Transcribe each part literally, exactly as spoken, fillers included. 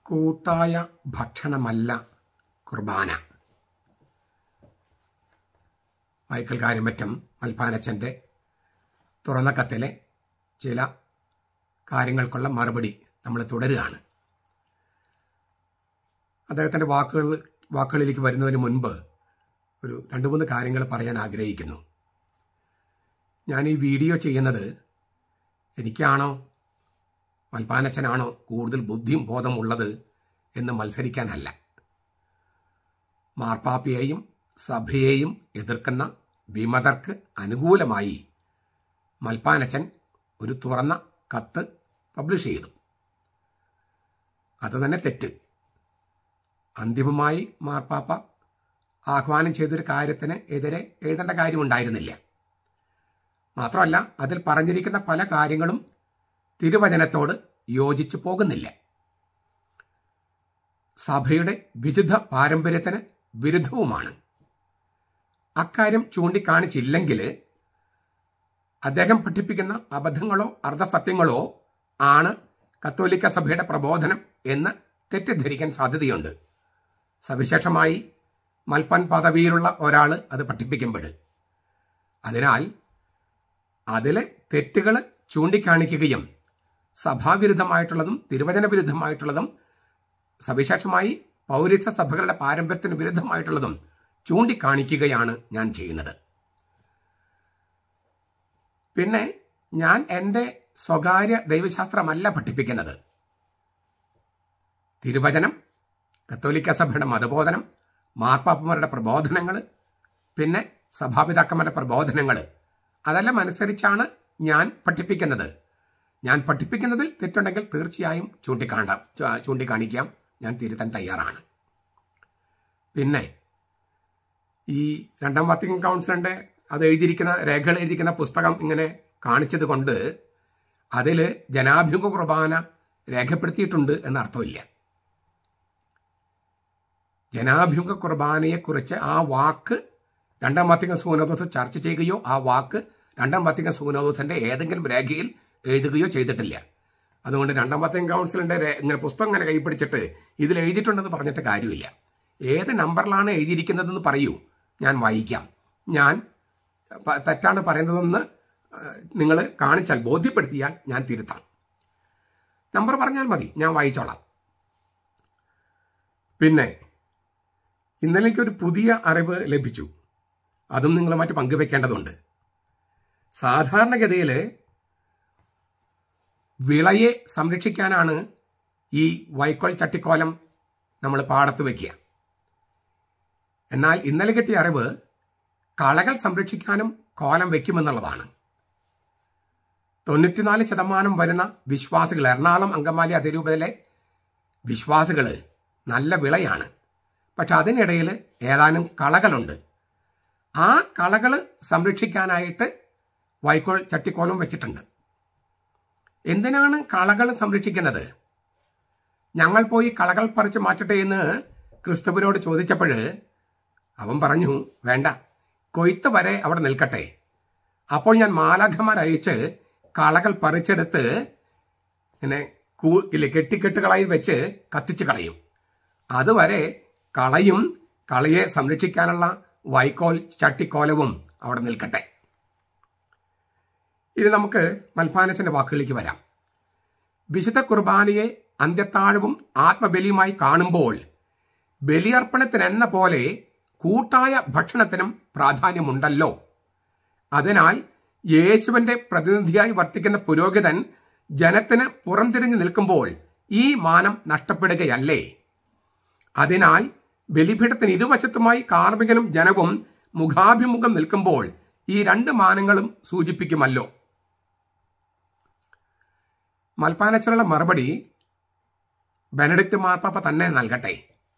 കൂട്ടായ ഭക്ഷണമല്ല കുർബാന. മൈക്കൽ കാര്യമറ്റം മൽപ്പാനച്ചൻ്റെ തുറന്ന കത്തിലെ ചില കാര്യങ്ങൾക്കുള്ള മറുപടി നമ്മൾ തുടരുകയാണ്. അദ്ദേഹത്തിൻ്റെ വാക്കുകൾ വാക്കുകളിലേക്ക് വരുന്നതിന് മുൻപ് ഒരു രണ്ട് മൂന്ന് കാര്യങ്ങൾ പറയാൻ ആഗ്രഹിക്കുന്നു. ഞാൻ ഈ വീഡിയോ ചെയ്യുന്നത് എനിക്കാണോ മൽപ്പാനച്ചനാണോ കൂടുതൽ ബുദ്ധിയും ബോധമുള്ളത് എന്ന് മത്സരിക്കാനല്ല. മാർപ്പാപ്പയെയും സഭയെയും എതിർക്കുന്ന വിമതർക്ക് അനുകൂലമായി മൽപ്പാനച്ചൻ ഒരു തുറന്ന കത്ത് പബ്ലിഷ് ചെയ്തു. അത് തന്നെ തെറ്റ്. അന്തിമമായി മാർപ്പാപ്പ ആഹ്വാനം ചെയ്തൊരു കാര്യത്തിന് എതിരെ എഴുതേണ്ട കാര്യമുണ്ടായിരുന്നില്ല. മാത്രമല്ല, അതിൽ പറഞ്ഞിരിക്കുന്ന പല കാര്യങ്ങളും തിരുവചനത്തോട് യോജിച്ചു പോകുന്നില്ല. സഭയുടെ വിശുദ്ധ പാരമ്പര്യത്തിന് വിരുദ്ധവുമാണ്. അക്കാര്യം ചൂണ്ടിക്കാണിച്ചില്ലെങ്കിൽ അദ്ദേഹം പഠിപ്പിക്കുന്ന അബദ്ധങ്ങളോ അർദ്ധസത്യങ്ങളോ ആണ് കത്തോലിക്ക സഭയുടെ പ്രബോധനം എന്ന് തെറ്റിദ്ധരിക്കാൻ സാധ്യതയുണ്ട്. സവിശേഷമായി മൽപ്പൻ പദവിയിലുള്ള ഒരാൾ അത് പഠിപ്പിക്കുമ്പോൾ. അതിനാൽ അതിലെ തെറ്റുകൾ ചൂണ്ടിക്കാണിക്കുകയും സഭാവിരുദ്ധമായിട്ടുള്ളതും തിരുവചന വിരുദ്ധമായിട്ടുള്ളതും സവിശേഷമായി പൗരസ്ത്യ സഭകളുടെ പാരമ്പര്യത്തിന് വിരുദ്ധമായിട്ടുള്ളതും ചൂണ്ടിക്കാണിക്കുകയാണ് ഞാൻ ചെയ്യുന്നത്. പിന്നെ ഞാൻ എൻ്റെ സ്വകാര്യ ദൈവശാസ്ത്രമല്ല പഠിപ്പിക്കുന്നത്. തിരുവചനം, കത്തോലിക്ക സഭയുടെ മതബോധനം, മാർപ്പാപ്പമാരുടെ പ്രബോധനങ്ങൾ, പിന്നെ സഭാപിതാക്കന്മാരുടെ പ്രബോധനങ്ങൾ, അതെല്ലാം അനുസരിച്ചാണ് ഞാൻ പഠിപ്പിക്കുന്നത്. ഞാൻ പഠിപ്പിക്കുന്നതിൽ തെറ്റുണ്ടെങ്കിൽ തീർച്ചയായും ചൂണ്ടിക്കാണ്ടാം ചൂണ്ടിക്കാണിക്കാം ഞാൻ തിരുത്താൻ തയ്യാറാണ്. പിന്നെ ഈ രണ്ടാം വത്തിക്കൻ കൗൺസിലിൻ്റെ അത് എഴുതിയിരിക്കുന്ന രേഖകൾ എഴുതിയിരിക്കുന്ന പുസ്തകം ഇങ്ങനെ കാണിച്ചത് കൊണ്ട് അതിൽ ജനാഭിമുഖ കുർബാന രേഖപ്പെടുത്തിയിട്ടുണ്ട് എന്നർത്ഥമില്ല. ജനാഭിമുഖ കുർബാനയെക്കുറിച്ച് ആ വാക്ക് രണ്ടാം വത്തിക്കൻ സൂനോദോസ് ചർച്ച ചെയ്യുകയോ ആ വാക്ക് രണ്ടാം വത്തിക്കൻ സൂനോദോസിന്റെ ഏതെങ്കിലും രേഖയിൽ എഴുതുകയോ ചെയ്തിട്ടില്ല. അതുകൊണ്ട് രണ്ടാം വത്തിക്കൻ കൗൺസിലിന്റെ ഇങ്ങനെ പുസ്തകം ഇങ്ങനെ കൈപ്പിടിച്ചിട്ട് ഇതിൽ എഴുതിയിട്ടുണ്ടെന്ന് പറഞ്ഞിട്ട് കാര്യമില്ല. ഏത് നമ്പറിലാണ് എഴുതിയിരിക്കുന്നതെന്ന് പറയൂ, ഞാൻ വായിക്കാം. ഞാൻ തെറ്റാണ് പറയുന്നതെന്ന് നിങ്ങൾ കാണിച്ചാൽ, ബോധ്യപ്പെടുത്തിയാൽ ഞാൻ തിരുത്താം. നമ്പർ പറഞ്ഞാൽ മതി, ഞാൻ വായിച്ചോളാം. പിന്നെ ഇന്നലെ എനിക്കൊരു പുതിയ അറിവ് ലഭിച്ചു. അതും നിങ്ങളുമായിട്ട് പങ്കുവെക്കേണ്ടതുണ്ട്. സാധാരണഗതിയിൽ വിളയെ സംരക്ഷിക്കാനാണ് ഈ വൈക്കോൽ ചട്ടിക്കോലം നമ്മൾ പാടത്ത് വയ്ക്കുക. എന്നാൽ ഇന്നലെ കിട്ടിയ അറിവ് കളകൾ സംരക്ഷിക്കാനും കോലം വയ്ക്കുമെന്നുള്ളതാണ്. തൊണ്ണൂറ്റിനാല് ശതമാനം വരുന്ന വിശ്വാസികൾ, എറണാകുളം അങ്കമാലി അതിരൂപതയിലെ വിശ്വാസികൾ നല്ല വിളയാണ്. പക്ഷെ അതിനിടയിൽ ഏതാനും കളകളുണ്ട്. ആ കളകൾ സംരക്ഷിക്കാനായിട്ട് വൈക്കോൽ ചട്ടിക്കോലം വെച്ചിട്ടുണ്ട്. എന്തിനാണ് കളകൾ സംരക്ഷിക്കുന്നത്? ഞങ്ങൾ പോയി കളകൾ പറിച്ച് മാറ്റട്ടെ എന്ന് ക്രിസ്തുവിനോട് ചോദിച്ചപ്പോൾ അവൻ പറഞ്ഞു, വേണ്ട, കൊയ്ത്ത് വരെ അവിടെ നിൽക്കട്ടെ. അപ്പോൾ ഞാൻ മാലാഖമാരയച്ച് കളകൾ പറിച്ചെടുത്ത് ഇങ്ങനെ കൂ കെട്ടിക്കെട്ടുകളായി വെച്ച് കത്തിച്ച് കളയും. അതുവരെ കളയും കളയെ സംരക്ഷിക്കാനുള്ള വൈക്കോൽ ചട്ടിക്കോലവും അവിടെ നിൽക്കട്ടെ. ഇത് നമുക്ക് മൽപ്പാനച്ചന്റെ വാക്കുകളിലേക്ക് വരാം. വിശുദ്ധ കുർബാനയെ അന്ത്യത്താഴവും ആത്മബലിയുമായി കാണുമ്പോൾ ബലിയർപ്പണത്തിനെന്ന പോലെ കൂട്ടായ ഭക്ഷണത്തിനും പ്രാധാന്യമുണ്ടല്ലോ. അതിനാൽ യേശുവിന്റെ പ്രതിനിധിയായി വർത്തിക്കുന്ന പുരോഹിതൻ ജനത്തിന് പുറംതിരിഞ്ഞു നിൽക്കുമ്പോൾ ഈ മാനം നഷ്ടപ്പെടുകയല്ലേ? അതിനാൽ ബലിപീഠത്തിന് ഇരുവശത്തുമായി കാർമികനും ജനവും മുഖാഭിമുഖം നിൽക്കുമ്പോൾ ഈ രണ്ട് മാനങ്ങളും സൂചിപ്പിക്കുമല്ലോ. മൽപ്പാനച്ചനുള്ള മറുപടി ബെനഡിക്ട് മാർപ്പാപ്പ തന്നെ നൽകട്ടെ.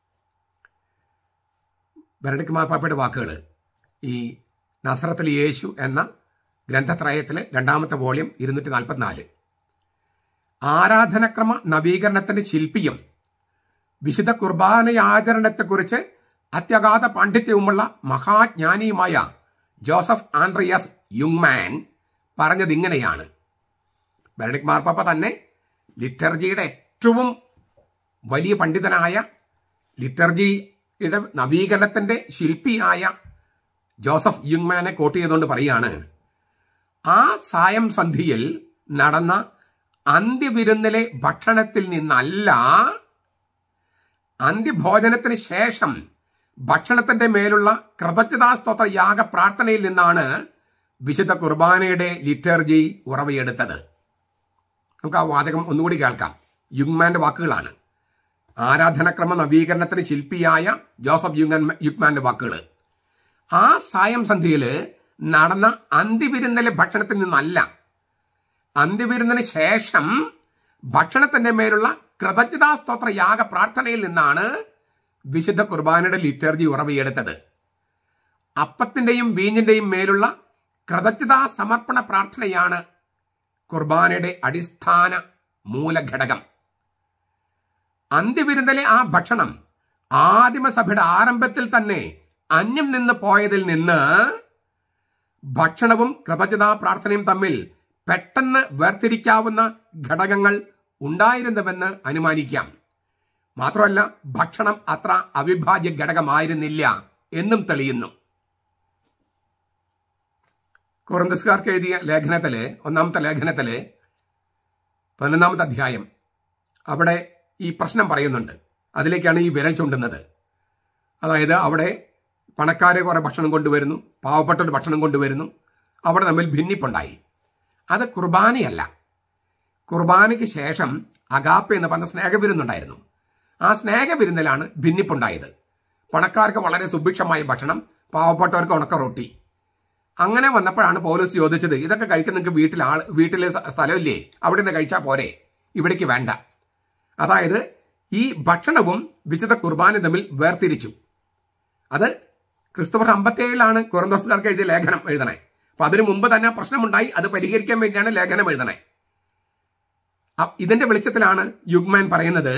ബെനഡിക്ട് മാർപ്പാപ്പയുടെ വാക്കുകൾ ഈ നസറത്തിൽ യേശു എന്ന ഗ്രന്ഥത്രയത്തിലെ രണ്ടാമത്തെ വോള്യം ഇരുന്നൂറ്റി നാൽപ്പത്തിനാല്. ആരാധനക്രമ നവീകരണത്തിന്റെ ശില്പിയും വിശുദ്ധ കുർബാനയാചരണത്തെക്കുറിച്ച് അത്യഗാധ പാണ്ഡിത്യവുമുള്ള മഹാജ്ഞാനിയുമായ ജോസഫ് ആൻഡ്രിയാസ് യുങ്മാൻ പറഞ്ഞത് ഇങ്ങനെയാണ്. ബെനഡിക്ട് മാർപ്പാപ്പ തന്നെ ലിറ്റർജിയുടെ ഏറ്റവും വലിയ പണ്ഡിതനായ ലിറ്റർജിയുടെ നവീകരണത്തിന്റെ ശില്പിയായ ജോസഫ് യുങ്മാനെ കോട്ട് ചെയ്തുകൊണ്ട് പറയാണ്, ആ സായം സന്ധിയിൽ നടന്ന അന്ത്യവിരുന്നിലെ ഭക്ഷണത്തിൽ നിന്നല്ല, അന്ത്യഭോജനത്തിന് ശേഷം ഭക്ഷണത്തിന്റെ മേലുള്ള കൃതജ്ഞതാസ്തോത്ര യാഗ പ്രാർത്ഥനയിൽ നിന്നാണ് വിശുദ്ധ കുർബാനയുടെ ലിറ്റർജി ഉറവയെടുത്തത്. നമുക്ക് ആ വാചകം ഒന്നുകൂടി കേൾക്കാം. യുങ്മാന്റെ വാക്കുകളാണ്. ആരാധനക്രമ നവീകരണത്തിന് ശില്പിയായ ജോസഫ് യുങ്ങൻ യുഗ്മാന്റെ വാക്കുകൾ. ആ സായം സന്ധിയിൽ നടന്ന അന്ത്യവിരുന്നിലെ ഭക്ഷണത്തിൽ നിന്നല്ല, അന്ത്യവിരുന്നിന് ശേഷം ഭക്ഷണത്തിന്റെ മേലുള്ള കൃതജ്ഞതാസ്തോത്ര യാഗ പ്രാർത്ഥനയിൽ നിന്നാണ് വിശുദ്ധ കുർബാനയുടെ ലിറ്റർജി ഉറവയെടുത്തത്. അപ്പത്തിന്റെയും വീഞ്ഞിന്റെയും മേലുള്ള കൃതജ്ഞതാ സമർപ്പണ പ്രാർത്ഥനയാണ് കുർബാനയുടെ അടിസ്ഥാന മൂലഘടകം. അന്ത്യവിരുന്നിലെ ആ ഭക്ഷണം ആദിമസഭയുടെ ആരംഭത്തിൽ തന്നെ അന്യം നിന്ന് പോയതിൽ നിന്ന് ഭക്ഷണവും കൃതജ്ഞതാ പ്രാർത്ഥനയും തമ്മിൽ പെട്ടെന്ന് വേർതിരിക്കാവുന്ന ഘടകങ്ങൾ ഉണ്ടായിരുന്നുവെന്ന് അനുമാനിക്കാം. മാത്രമല്ല, ഭക്ഷണം അത്ര അവിഭാജ്യ ഘടകമായിരുന്നില്ല എന്നും തെളിയുന്നു. കൊറിന്തോസുകാർക്ക് എഴുതിയ ലേഖനത്തില്, ഒന്നാമത്തെ ലേഖനത്തില് പതിനൊന്നാമത്തെ അധ്യായം, അവിടെ ഈ പ്രശ്നം പറയുന്നുണ്ട്. അതിലേക്കാണ് ഈ വിരൽ ചൂണ്ടുന്നത്. അതായത് അവിടെ പണക്കാരെ കുറെ ഭക്ഷണം കൊണ്ടുവരുന്നു, പാവപ്പെട്ടൊരു ഭക്ഷണം കൊണ്ടുവരുന്നു, അവിടെ തമ്മിൽ ഭിന്നിപ്പുണ്ടായി. അത് കുർബാനയല്ല. കുർബാനയ്ക്ക് ശേഷം അഗാപ്പ എന്ന് പറഞ്ഞ സ്നേഹവിരുന്നുണ്ടായിരുന്നു. ആ സ്നേഹവിരുന്നിലാണ് ഭിന്നിപ്പുണ്ടായത്. പണക്കാർക്ക് വളരെ സുഭിക്ഷമായ ഭക്ഷണം, പാവപ്പെട്ടവർക്ക് ഉണക്ക റൊട്ടി. അങ്ങനെ വന്നപ്പോഴാണ് പൗലോസ് ചോദിച്ചത്, ഇതൊക്കെ കഴിക്കാൻ നിങ്ങൾക്ക് വീട്ടിൽ ആൾ വീട്ടിലെ സ്ഥലമില്ലേ, അവിടെ നിന്ന് കഴിച്ചാൽ പോരെ, ഇവിടേക്ക് വേണ്ട. അതായത് ഈ ഭക്ഷണവും വിശുദ്ധ കുർബാനയും തമ്മിൽ വേർതിരിച്ചു. അത് ക്രിസ്തുമസ് അമ്പത്തേഴിലാണ് കൊറിന്തോസുകാർക്ക് എഴുതിയ ലേഖനം എഴുതണേ. അപ്പൊ അതിനു മുമ്പ് തന്നെ പ്രശ്നമുണ്ടായി. അത് പരിഹരിക്കാൻ വേണ്ടിയാണ് ലേഖനം എഴുതണേ. ഇതിന്റെ വെളിച്ചത്തിലാണ് യുഗ്മാൻ പറയുന്നത്,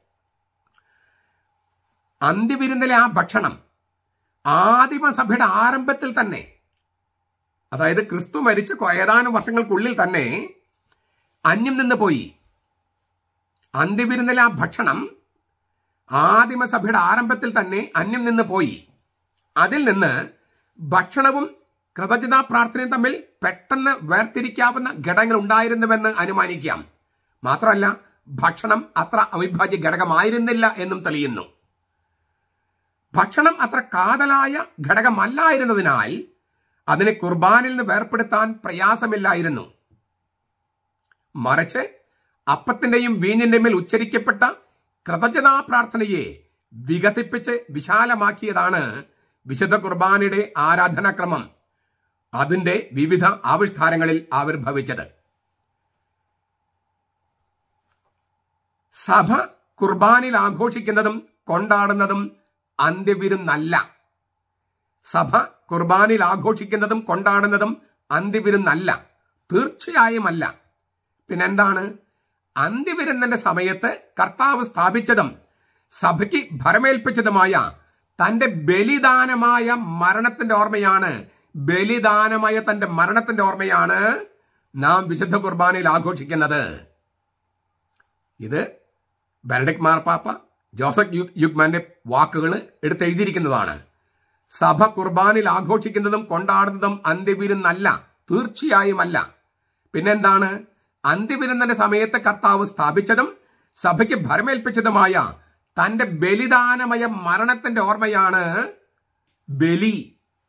അന്ത്യവിരുന്നിലെ ആ ഭക്ഷണം ആദിമസഭയുടെ ആരംഭത്തിൽ തന്നെ, അതായത് ക്രിസ്തു മരിച്ച ഏതാനും വർഷങ്ങൾക്കുള്ളിൽ തന്നെ അന്യം നിന്ന് പോയി. അന്ത്യവിരുന്നിലെ ആ ഭക്ഷണം ആദിമസഭയുടെ ആരംഭത്തിൽ തന്നെ അന്യം നിന്ന് പോയി. അതിൽ നിന്ന് ഭക്ഷണവും കൃതജ്ഞതാ പ്രാർത്ഥനയും തമ്മിൽ പെട്ടെന്ന് വേർതിരിക്കാവുന്ന ഘടകങ്ങൾ ഉണ്ടായിരുന്നുവെന്ന് അനുമാനിക്കാം. മാത്രമല്ല, ഭക്ഷണം അത്ര അവിഭാജ്യ ഘടകമായിരുന്നില്ല എന്നും തെളിയുന്നു. ഭക്ഷണം അത്ര കാതലായ ഘടകമല്ലായിരുന്നതിനാൽ അതിനെ കുർബാനിൽ നിന്ന് വേർപെടുത്താൻ പ്രയാസമില്ലായിരുന്നു. മറിച്ച് അപ്പത്തിന്റെയും വീഞ്ഞിന്റെയും മേൽ ഉച്ചരിക്കപ്പെട്ട കൃതജ്ഞതാ പ്രാർത്ഥനയെ വികസിപ്പിച്ച് വിശാലമാക്കിയതാണ് വിശുദ്ധ കുർബാനയുടെ ആരാധനാക്രമം അതിന്റെ വിവിധ ആവിഷ്കാരങ്ങളിൽ ആവിർഭവിച്ചത്. സഭ കുർബാനിൽ ആഘോഷിക്കുന്നതും കൊണ്ടാടുന്നതും അന്ത്യവിരുന്നല്ല. സഭ കുർബാനിൽ ആഘോഷിക്കുന്നതും കൊണ്ടാടുന്നതും അന്ത്യവിരുന്നല്ല, തീർച്ചയായും അല്ല. പിന്നെന്താണ്? അന്ത്യവിരുന്നിന്റെ സമയത്ത് കർത്താവ് സ്ഥാപിച്ചതും സഭയ്ക്ക് ഭരമേൽപ്പിച്ചതുമായ തന്റെ ബലിദാനമായ മരണത്തിന്റെ ഓർമ്മയാണ് ബലിദാനമായ തന്റെ മരണത്തിന്റെ ഓർമ്മയാണ് നാം വിശുദ്ധ കുർബാനയിൽ ആഘോഷിക്കുന്നത്. ഇത് ബെനഡിക്ട് മാർപ്പാപ്പ ജോസഫ് യുഗ്മാന്റെ വാക്കുകൾ എടുത്തെഴുതിയിരിക്കുന്നതാണ്. സഭ കുർബാനിൽ ആഘോഷിക്കുന്നതും കൊണ്ടാടുന്നതും അന്ത്യവിരുന്നല്ല, തീർച്ചയായും അല്ല. പിന്നെന്താണ്? അന്ത്യവിരുന്നിന്റെ സമയത്ത് കർത്താവ് സ്ഥാപിച്ചതും സഭയ്ക്ക് ഭരമേൽപ്പിച്ചതുമായ തന്റെ ബലിദാനമയ മരണത്തിന്റെ ഓർമ്മയാണ് ബലി.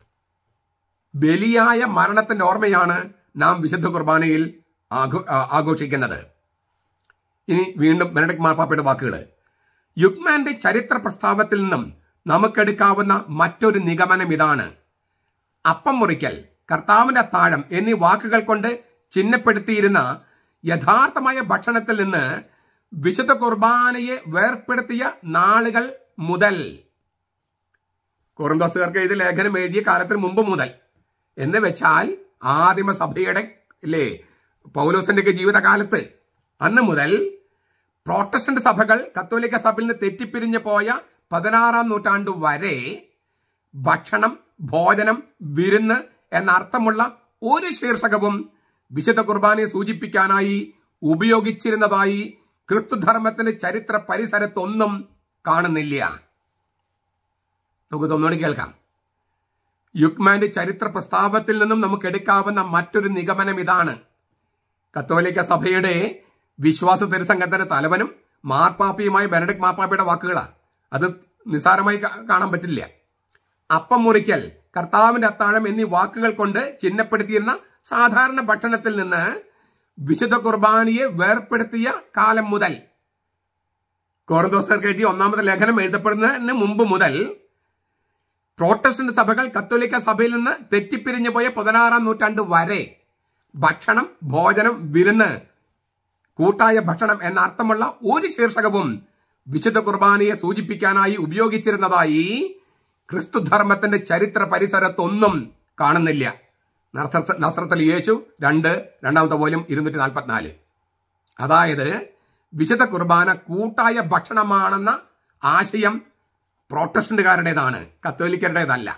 ബലിയായ മരണത്തിന്റെ ഓർമ്മയാണ് നാം വിശുദ്ധ കുർബാനയിൽ ആഘോ ആഘോഷിക്കുന്നത്. ഇനി വീണ്ടും ബെനഡിക്ട് മാർപ്പാപ്പയുടെ വാക്കുകൾ. യുഗ്മാന്റെ ചരിത്ര പ്രസ്താവത്തിൽ നിന്നും നമുക്കെടുക്കാവുന്ന മറ്റൊരു നിഗമനം ഇതാണ്. അപ്പം മുറിക്കൽ, കർത്താവിന്റെ അത്താഴം എന്നീ വാക്കുകൾ കൊണ്ട് ചിഹ്നപ്പെടുത്തിയിരുന്ന യഥാർത്ഥമായ ഭക്ഷണത്തിൽ നിന്ന് വിശുദ്ധ കുർബാനയെ വേർപ്പെടുത്തിയ നാളുകൾ മുതൽ, കൊറിന്തോസുകാർക്ക് എഴുതിയ ലേഖനം എഴുതിയ കാലത്തിന് മുമ്പ് മുതൽ എന്ന് വെച്ചാൽ ആദിമസഭയുടെ അല്ലേ പൗലോസിന്റെ ജീവിതകാലത്ത്, അന്ന് മുതൽ പ്രോട്ടസ്റ്റന്റ് സഭകൾ കത്തോലിക്ക സഭയിൽ നിന്ന് തെറ്റിപ്പിരിഞ്ഞു പോയ പതിനാറാം നൂറ്റാണ്ടു വരെ ഭക്ഷണം, ഭോജനം, വിരുന്ന് എന്ന അർത്ഥമുള്ള ഒരു ശീർഷകവും വിശുദ്ധ കുർബാനയെ സൂചിപ്പിക്കാനായി ഉപയോഗിച്ചിരുന്നതായി ക്രിസ്തുധർമ്മത്തിന്റെ ചരിത്ര പരിസരത്തൊന്നും കാണുന്നില്ല. നമുക്ക് ഒന്നുകൂടി കേൾക്കാം. യുക്മാന്റെ ചരിത്ര പ്രസ്താവത്തിൽ നിന്നും നമുക്ക് എടുക്കാവുന്ന മറ്റൊരു നിഗമനം ഇതാണ്. കത്തോലിക്ക സഭയുടെ വിശ്വാസ തിരുസംഘത്തിന്റെ തലവനും മാർപ്പാപ്പയുമായ ബെനഡിക്ട് മാർപ്പാപ്പയുടെ വാക്കുകളാണ്. അത് നിസ്സാരമായി കാണാൻ പറ്റില്ല. അപ്പം മുറിക്കൽ, കർത്താവിന്റെ അത്താഴം എന്നീ വാക്കുകൾ കൊണ്ട് ചിഹ്നപ്പെടുത്തിയിരുന്ന സാധാരണ ഭക്ഷണത്തിൽ നിന്ന് വിശുദ്ധ കുർബാനയെ വേർപ്പെടുത്തിയ കാലം മുതൽ, കൊറിന്തോസർക്ക് എഴുതിയ ഒന്നാമത്തെ ലേഖനം എഴുതപ്പെടുന്നതിന് മുമ്പ് മുതൽ പ്രോട്ടസ്റ്റന്റ് സഭകൾ കത്തോലിക്ക സഭയിൽ നിന്ന് തെറ്റിപ്പിരിഞ്ഞു പോയ പതിനാറാം നൂറ്റാണ്ട് വരെ ഭക്ഷണം, ഭോജനം, വിരുന്ന്, കൂട്ടായ ഭക്ഷണം എന്ന അർത്ഥമുള്ള ഒരു ശീർഷകവും വിശുദ്ധ കുർബാനയെ സൂചിപ്പിക്കാനായി ഉപയോഗിച്ചിരുന്നതായി ക്രിസ്തുധർമ്മത്തിന്റെ ചരിത്ര പരിസരത്തൊന്നും കാണുന്നില്ല. നസ്രത്തിൽ യേശു രണ്ട് രണ്ടാമത്തെ വോല്യം ഇരുന്നൂറ്റി നാൽപ്പത്തിനാല്. അതായത് വിശുദ്ധ കുർബാന കൂട്ടായ ഭക്ഷണമാണെന്ന ആശയം പ്രോട്ടസ്റ്റന്റുകാരുടേതാണ്, കത്തോലിക്കരുടേതല്ല.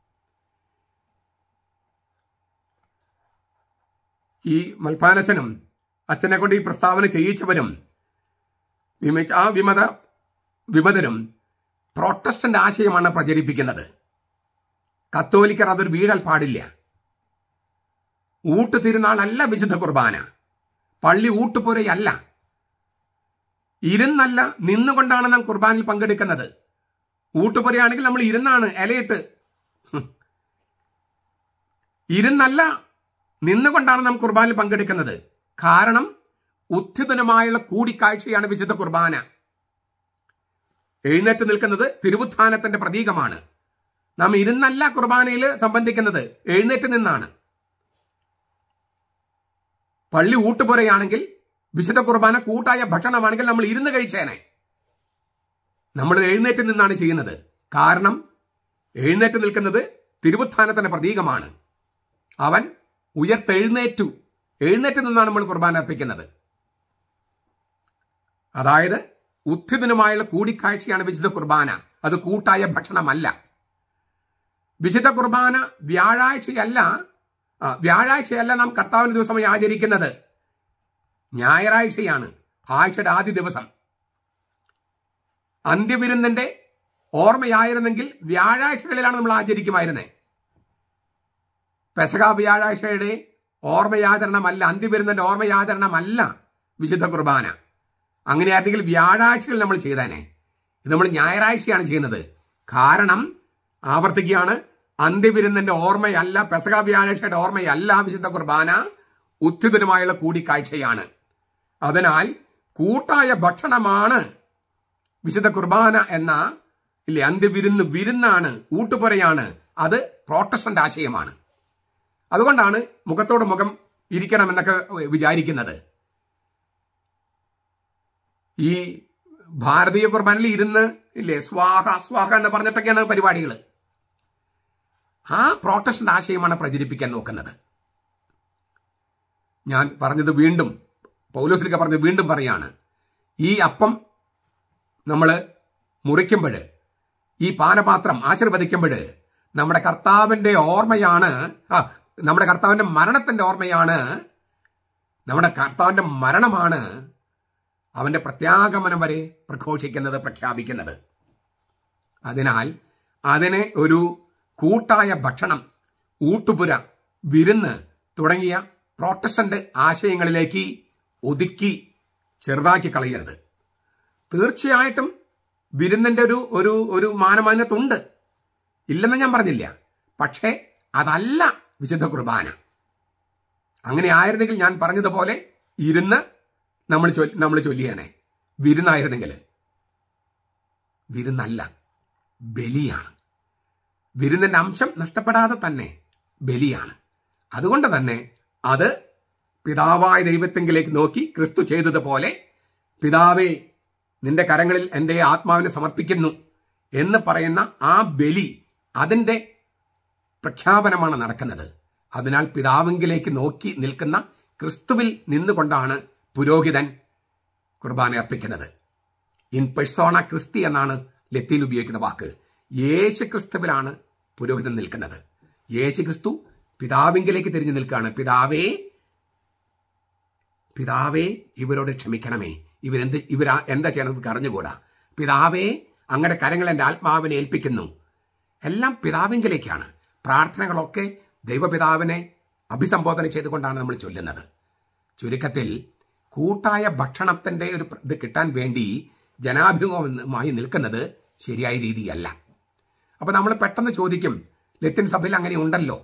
ഈ മൽപ്പാനച്ചനും അച്ഛനെ കൊണ്ട് ഈ പ്രസ്താവന ചെയ്യിച്ചവരും ആ വിമത വിമതരും പ്രോട്ടസ്റ്റന്റ് ആശയമാണ് പ്രചരിപ്പിക്കുന്നത്. കത്തോലിക്കർ അതൊരു വീഴൽ പാടില്ല. ഊട്ട് തിരുനാളല്ല വിശുദ്ധ കുർബാന, പള്ളി ഊട്ടുപുരയല്ല. ഇരുന്നല്ല, നിന്നുകൊണ്ടാണ് നാം കുർബാനയിൽ പങ്കെടുക്കുന്നത്. ഊട്ടുപുരയാണെങ്കിൽ നമ്മൾ ഇരുന്നാണ് ഇലയിട്ട്. ഇരുന്നല്ല, നിന്നുകൊണ്ടാണ് നാം കുർബാനയിൽ പങ്കെടുക്കുന്നത്. കാരണം ഉത്ഥിതനുമായുള്ള കൂടിക്കാഴ്ചയാണ് വിശുദ്ധ കുർബാന. എഴുന്നേറ്റ് നിൽക്കുന്നത് തിരുവുത്ഥാനത്തിന്റെ പ്രതീകമാണ്. നാം ഇരുന്നല്ല കുർബാനയിൽ സംബന്ധിക്കുന്നത്, എഴുന്നേറ്റ് നിന്നാണ്. പള്ളി ഊട്ടുപുരയാണെങ്കിൽ, വിശുദ്ധ കുർബാന കൂട്ടായ ഭക്ഷണമാണെങ്കിൽ നമ്മൾ ഇരുന്ന് കഴിച്ചേനെ. നമ്മൾ എഴുന്നേറ്റ് നിന്നാണ് ചെയ്യുന്നത്. കാരണം എഴുന്നേറ്റ് നിൽക്കുന്നത് തിരുവുത്ഥാനത്തിന്റെ പ്രതീകമാണ്. അവൻ ഉയർത്തെഴുന്നേറ്റു. എഴുന്നേറ്റ് നിന്നാണ് നമ്മൾ കുർബാന അർപ്പിക്കുന്നത്. അതായത് ഉത്ഥിതനുമായുള്ള കൂടിക്കാഴ്ചയാണ് വിശുദ്ധ കുർബാന, അത് കൂട്ടായ ഭക്ഷണമല്ല. വിശുദ്ധ കുർബാന വ്യാഴാഴ്ചയല്ല വ്യാഴാഴ്ചയല്ല നാം കർത്താവിന്റെ ദിവസമായി ആചരിക്കുന്നത്. ഞായറാഴ്ചയാണ്, ആഴ്ചയുടെ ആദ്യ ദിവസം. അന്ത്യവിരുന്നിന്റെ ഓർമ്മയായിരുന്നെങ്കിൽ വ്യാഴാഴ്ചകളിലാണ് നമ്മൾ ആചരിക്കുമായിരുന്നത്. പെസഹ വ്യാഴാഴ്ചയുടെ ഓർമ്മയാചരണമല്ല, അന്ത്യവിരുന്നിന്റെ ഓർമ്മയാചരണമല്ല വിശുദ്ധ കുർബാന. അങ്ങനെയായിരുന്നെങ്കിൽ വ്യാഴാഴ്ചകൾ നമ്മൾ ചെയ്തേനെ. ഇത് നമ്മൾ ഞായറാഴ്ചയാണ് ചെയ്യുന്നത്. കാരണം ആവർത്തിക്കുകയാണ്, അന്ത്യവിരുന്നിന്റെ ഓർമ്മയല്ല, പെസഹ വ്യാഴാഴ്ചയുടെ ഓർമ്മയല്ല വിശുദ്ധ കുർബാന, ഉത്ഥിതനുമായുള്ള കൂടിക്കാഴ്ചയാണ്. അതിനാൽ കൂട്ടായ ഭക്ഷണമാണ് വിശുദ്ധ കുർബാന എന്ന ഇല്ലേ അന്ത്യവിരുന്ന്, വിരുന്നാണ്, ഊട്ടുപുരയാണ്. അത് പ്രോട്ടസ്റ്റന്റ് ആശയമാണ്. അതുകൊണ്ടാണ് മുഖത്തോട് മുഖം ഇരിക്കണമെന്നൊക്കെ വിചാരിക്കുന്നത്. ഈ ഭാരതീയ കുർബാനയിൽ ഇരുന്ന് ഇല്ലേ സ്വാഹ സ്വാഹ എന്ന് പറഞ്ഞിട്ടൊക്കെയാണ് പരിപാടികൾ. ആ പ്രോട്ടസ്റ്റന്റ് ആശയമാണ് പ്രചരിപ്പിക്കാൻ നോക്കുന്നത്. ഞാൻ പറഞ്ഞത് വീണ്ടും, പൗലോസിലേക്ക് പറഞ്ഞത് വീണ്ടും പറയാണ്. ഈ അപ്പം നമ്മൾ മുറിക്കുമ്പോൾ, ഈ പാനപാത്രം ആശീർവദിക്കുമ്പോൾ നമ്മുടെ കർത്താവിന്റെ ഓർമ്മയാണ്, ആ നമ്മുടെ കർത്താവിന്റെ മരണത്തിന്റെ ഓർമ്മയാണ്, നമ്മുടെ കർത്താവിന്റെ മരണമാണ് അവന്റെ പ്രത്യാഗമനം വരെ പ്രഘോഷിക്കുന്നത്, പ്രഖ്യാപിക്കുന്നത്. അതിനാൽ അതിനെ ഒരു കൂട്ടായ ഭക്ഷണം, ഊട്ടുപുര, വിരുന്ന് തുടങ്ങിയ പ്രോട്ടസ്റ്റന്റ് ആശയങ്ങളിലേക്ക് ഒതുക്കി ചെറുതാക്കി കളയരുത്. തീർച്ചയായിട്ടും വിരുന്നിന്റെ ഒരു ഒരു ഒരു മാനമാന്യത്തുണ്ട്, ഇല്ലെന്ന് ഞാൻ പറഞ്ഞില്ല. പക്ഷേ അതല്ല വിശുദ്ധ കുർബാന. അങ്ങനെ ആയിരുന്നെങ്കിൽ ഞാൻ പറഞ്ഞതുപോലെ ഇരുന്ന് നമ്മൾ നമ്മൾ ചൊല്ലിയേനെ. വിരുന്നായിരുന്നെങ്കിൽ, വിരുന്നല്ല, ബലിയാണ്. വിരുന്നിന്റെ അംശം നഷ്ടപ്പെടാതെ തന്നെ ബലിയാണ്. അതുകൊണ്ട് തന്നെ അത് പിതാവായ ദൈവത്തെങ്കിലേക്ക് നോക്കി ക്രിസ്തു ചെയ്തതുപോലെ, പിതാവേ നിന്റെ കരങ്ങളിൽ എൻ്റെ ആത്മാവിനെ സമർപ്പിക്കുന്നു എന്ന് പറയുന്ന ആ ബലി, അതിൻ്റെ പ്രഖ്യാപനമാണ് നടക്കുന്നത്. അതിനാൽ പിതാവിങ്കിലേക്ക് നോക്കി നിൽക്കുന്ന ക്രിസ്തുവിൽ നിന്നുകൊണ്ടാണ് പുരോഹിതൻ കുർബാന അർപ്പിക്കുന്നത്. ഇൻ പെഴ്സോണ ക്രിസ്തി എന്നാണ് ലത്തീൻ ഉപയോഗിക്കുന്ന വാക്ക്. യേശു ക്രിസ്തുവിലാണ് പുരോഹിതൻ നിൽക്കുന്നത്. യേശു ക്രിസ്തു പിതാവിങ്കിലേക്ക് തിരിഞ്ഞു നിൽക്കുകയാണ്. പിതാവേ പിതാവേ ഇവരോട് ക്ഷമിക്കണമേ, ഇവരെന്ത് ഇവർ എന്താ ചെയ്യണമെന്ന് അറിഞ്ഞുകൂടാ. പിതാവേ, അങ്ങയുടെ കരങ്ങൾ എൻ്റെ ആത്മാവിനെ ഏൽപ്പിക്കുന്നു. എല്ലാം പിതാവിങ്കിലേക്കാണ്. പ്രാർത്ഥനകളൊക്കെ ദൈവപിതാവിനെ അഭിസംബോധന ചെയ്തുകൊണ്ടാണ് നമ്മൾ ചൊല്ലുന്നത്. ചുരുക്കത്തിൽ കൂട്ടായ ഭക്ഷണത്തിൻ്റെ ഒരു ഇത് കിട്ടാൻ വേണ്ടി ജനാഭിമുഖമായി നിൽക്കുന്നത് ശരിയായ രീതിയല്ല. അപ്പോൾ നമ്മൾ പെട്ടെന്ന് ചോദിക്കും, ലത്തീൻ സഭയിൽ അങ്ങനെ ഉണ്ടല്ലോ.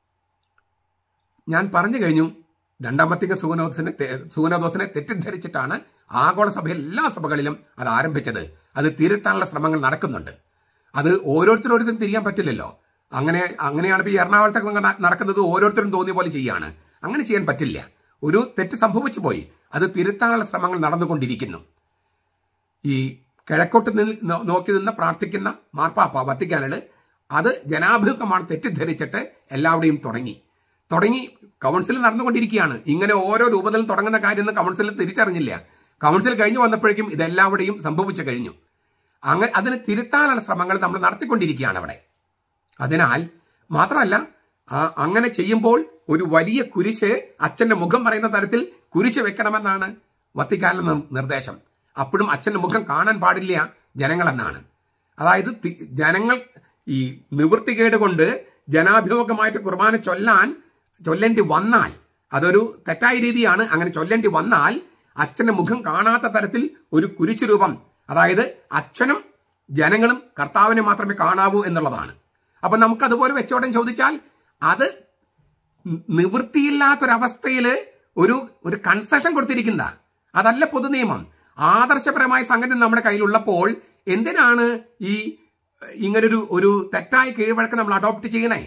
ഞാൻ പറഞ്ഞു കഴിഞ്ഞു, രണ്ടാം വത്തിക്കാൻ സൂനോദോസിനെ സൂനോദോസിനെ തെറ്റിദ്ധരിച്ചിട്ടാണ് ആഗോള സഭയിൽ എല്ലാ സഭകളിലും അത് ആരംഭിച്ചത്. അത് തിരുത്താനുള്ള ശ്രമങ്ങൾ നടക്കുന്നുണ്ട്. അത് ഓരോരുത്തരോരുത്തരും തിരിയാൻ പറ്റില്ലല്ലോ. അങ്ങനെ അങ്ങനെയാണ് ഇപ്പോൾ ഈ എറണാകുളത്തൊക്കെ നടക്കുന്നത്. ഓരോരുത്തരും തോന്നിയ പോലെ ചെയ്യാണ്. അങ്ങനെ ചെയ്യാൻ പറ്റില്ല. ഒരു തെറ്റ് സംഭവിച്ചു പോയി. അത് തിരുത്താനുള്ള ശ്രമങ്ങൾ നടന്നുകൊണ്ടിരിക്കുന്നു. ഈ കിഴക്കോട്ട് നിന്ന് നോക്കി നിന്ന് പ്രാർത്ഥിക്കുന്ന മാർപ്പാപ്പ വത്തിക്കാനിൽ അത് ജനാഭിമുഖമാണ് തെറ്റിദ്ധരിച്ചിട്ട് എല്ലാവരുടെയും തുടങ്ങി തുടങ്ങി കൗൺസിൽ നടന്നുകൊണ്ടിരിക്കുകയാണ്. ഇങ്ങനെ ഓരോ രൂപത്തിലും തുടങ്ങുന്ന കാര്യമൊന്നും കൗൺസിലിൽ തിരിച്ചറിഞ്ഞില്ല. കൗൺസിൽ കഴിഞ്ഞു വന്നപ്പോഴേക്കും ഇതെല്ലാവരുടെയും സംഭവിച്ചു കഴിഞ്ഞു. അങ്ങനെ അതിന് തിരുത്താനുള്ള ശ്രമങ്ങൾ നമ്മൾ നടത്തിക്കൊണ്ടിരിക്കുകയാണ് അവിടെ. അതിനാൽ മാത്രമല്ല, അങ്ങനെ ചെയ്യുമ്പോൾ ഒരു വലിയ കുരിശ് അച്ഛൻ്റെ മുഖം പറയുന്ന തരത്തിൽ കുരിശ് വെക്കണമെന്നാണ് വത്തിക്കാനിലെ നിർദ്ദേശം. അപ്പോഴും അച്ഛൻ്റെ മുഖം കാണാൻ പാടില്ല ജനങ്ങളെന്നാണ്. അതായത് ജനങ്ങൾ ഈ നിവൃത്തികേട് കൊണ്ട് ജനാഭിമുഖമായിട്ട് കുർബാന ചൊല്ലാൻ ചൊല്ലേണ്ടി വന്നാൽ അതൊരു തെറ്റായ രീതിയാണ്. അങ്ങനെ ചൊല്ലേണ്ടി വന്നാൽ അച്ഛൻ്റെ മുഖം കാണാത്ത തരത്തിൽ ഒരു കുരിശ് രൂപം, അതായത് അച്ഛനും ജനങ്ങളും കർത്താവിനെ മാത്രമേ കാണാവൂ എന്നുള്ളതാണ്. അപ്പം നമുക്കതുപോലെ വെച്ചോട്ടം ചോദിച്ചാൽ അത് നിവൃത്തിയില്ലാത്തൊരവസ്ഥയിൽ ഒരു ഒരു കൺസെഷൻ കൊടുത്തിരിക്കുന്ന അതല്ല പൊതു നിയമം. ആദർശപരമായ സംഗതി നമ്മുടെ കയ്യിലുള്ളപ്പോൾ എന്തിനാണ് ഈ ഇങ്ങനൊരു ഒരു തെറ്റായ കീഴ്വഴക്കം നമ്മൾ അഡോപ്റ്റ് ചെയ്യണേ?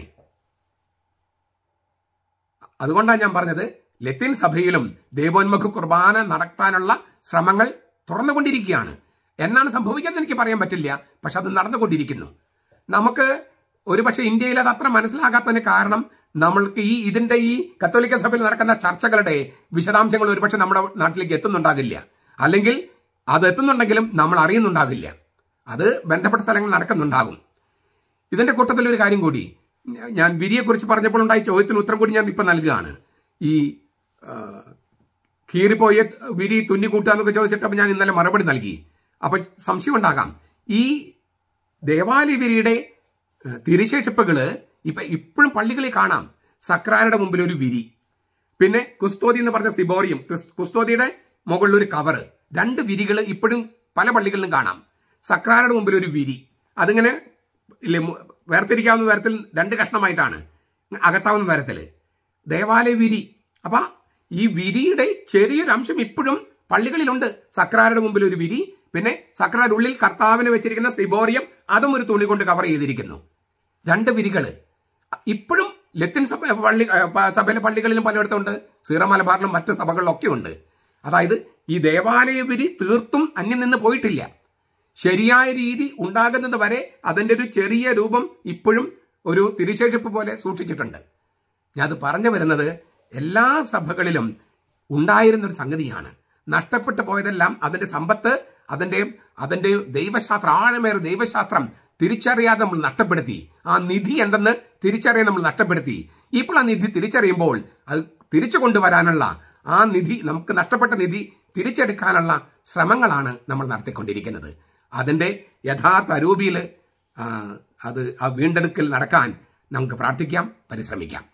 അതുകൊണ്ടാണ് ഞാൻ പറഞ്ഞത്, ലത്തീൻ സഭയിലും ദൈവോന്മുഖ കുർബാന നടത്താനുള്ള ശ്രമങ്ങൾ തുറന്നുകൊണ്ടിരിക്കുകയാണ്. എന്നാണ് സംഭവിക്കുന്നത് എനിക്ക് പറയാൻ പറ്റില്ല. പക്ഷെ അത് നടന്നുകൊണ്ടിരിക്കുന്നു. നമുക്ക് ഒരുപക്ഷെ ഇന്ത്യയിൽ അത് അത്ര മനസ്സിലാകാത്തതിന് കാരണം നമ്മൾക്ക് ഈ ഇതിന്റെ ഈ കത്തോലിക്ക സഭയിൽ നടക്കുന്ന ചർച്ചകളുടെ വിശദാംശങ്ങൾ ഒരുപക്ഷെ നമ്മുടെ നാട്ടിലേക്ക് എത്തുന്നുണ്ടാകില്ല. അല്ലെങ്കിൽ അത് എത്തുന്നുണ്ടെങ്കിലും നമ്മൾ അറിയുന്നുണ്ടാകില്ല. അത് ബന്ധപ്പെട്ട സ്ഥലങ്ങൾ നടക്കുന്നുണ്ടാകും. ഇതിന്റെ കൂട്ടത്തിൽ ഒരു കാര്യം കൂടി, ഞാൻ വിരിയെക്കുറിച്ച് പറഞ്ഞപ്പോൾ ഉണ്ടായ ചോദ്യത്തിന് ഉത്തരം കൂടി ഞാൻ ഇപ്പം നൽകുകയാണ്. ഈ കീറിപ്പോയ വിരി തുന്നിക്കൂട്ടുക എന്നൊക്കെ ചോദിച്ചിട്ടപ്പോൾ ഞാൻ ഇന്നലെ മറുപടി നൽകി. അപ്പോൾ സംശയം ഉണ്ടാകാം, ഈ ദേവാലയ വിരിയുടെ തിരിശേഷിപ്പുകൾ ഇപ്പം ഇപ്പോഴും പള്ളികളിൽ കാണാം. സക്രാരുടെ മുമ്പിൽ ഒരു വിരി, പിന്നെ കുസ്തോതി എന്ന് പറഞ്ഞ സിബോറിയം, കുസ്തോതിയുടെ മുകളിൽ ഒരു കവറ്, രണ്ട് വിരികൾ ഇപ്പോഴും പല പള്ളികളിലും കാണാം. സക്രാരുടെ മുമ്പിൽ ഒരു വിരി, അതിങ്ങനെ വേർതിരിക്കാവുന്ന തരത്തിൽ രണ്ട് കഷ്ണമായിട്ടാണ് അകത്താവുന്ന തരത്തിൽ ദേവാലയ വിരി. അപ്പൊ ഈ വിരിയുടെ ചെറിയൊരു അംശം ഇപ്പോഴും പള്ളികളിലുണ്ട്. സക്രാരുടെ മുമ്പിൽ ഒരു വിരി, പിന്നെ സക്രാരുടെ ഉള്ളിൽ കർത്താവിന് വെച്ചിരിക്കുന്ന സിബോറിയം, അതും ഒരു തുണി കൊണ്ട് കവർ ചെയ്തിരിക്കുന്നു. രണ്ട് വിരികൾ ഇപ്പോഴും ലത്തീൻ സഭ പള്ളി സഭയിലെ പള്ളികളിലും പലയിടത്തുണ്ട്. സീറോ മലബാറിലും മറ്റ് സഭകളിലൊക്കെ ഉണ്ട്. അതായത് ഈ ദേവാലയ വിരി തീർത്തും അന്യം നിന്ന് പോയിട്ടില്ല. ശരിയായ രീതി ഉണ്ടാകുന്നത് വരെ അതിൻ്റെ ഒരു ചെറിയ രൂപം ഇപ്പോഴും ഒരു തിരിശേഷിപ്പ് പോലെ സൂക്ഷിച്ചിട്ടുണ്ട്. ഞാൻ അത് പറഞ്ഞു വരുന്നത്, എല്ലാ സഭകളിലും ഉണ്ടായിരുന്നൊരു സംഗതിയാണ്. നഷ്ടപ്പെട്ടു പോയതെല്ലാം അതിൻ്റെ സമ്പത്ത്, അതിൻ്റെ അതിൻ്റെ ദൈവശാസ്ത്രം, ആഴമേറെ ദൈവശാസ്ത്രം തിരിച്ചറിയാതെ നമ്മൾ നഷ്ടപ്പെടുത്തി. ആ നിധി എന്തെന്ന് തിരിച്ചറിയാൻ നമ്മൾ നഷ്ടപ്പെടുത്തി. ഇപ്പോൾ ആ നിധി തിരിച്ചറിയുമ്പോൾ അത് തിരിച്ചു കൊണ്ടുവരാനുള്ള, ആ നിധി, നമുക്ക് നഷ്ടപ്പെട്ട നിധി തിരിച്ചെടുക്കാനുള്ള ശ്രമങ്ങളാണ് നമ്മൾ നടത്തിക്കൊണ്ടിരിക്കുന്നത്. അതിൻ്റെ യഥാർത്ഥ അരൂപിയിൽ അത് ആ വീണ്ടെടുക്കൽ നടക്കാൻ നമുക്ക് പ്രാർത്ഥിക്കാം, പരിശ്രമിക്കാം.